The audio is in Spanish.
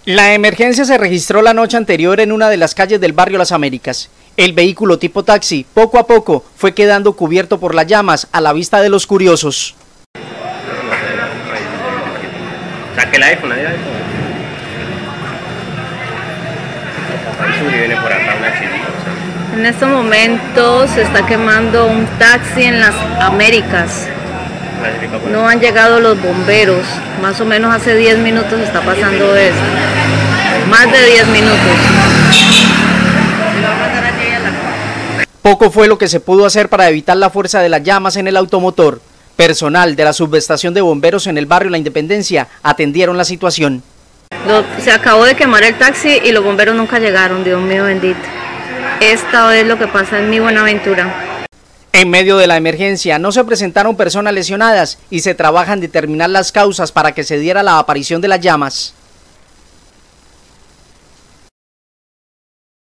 La emergencia se registró la noche anterior en una de las calles del barrio Las Américas. El vehículo tipo taxi, poco a poco, fue quedando cubierto por las llamas a la vista de los curiosos. Saque el iPhone, En estos momentos se está quemando un taxi en Las Américas. No han llegado los bomberos. Más o menos hace 10 minutos está pasando esto. Más de 10 minutos. Poco fue lo que se pudo hacer para evitar la fuerza de las llamas en el automotor. Personal de la subestación de bomberos en el barrio La Independencia atendieron la situación. Se acabó de quemar el taxi y los bomberos nunca llegaron, Dios mío bendito. Esta es lo que pasa en mi Buenaventura. En medio de la emergencia no se presentaron personas lesionadas y se trabaja en determinar las causas para que se diera la aparición de las llamas.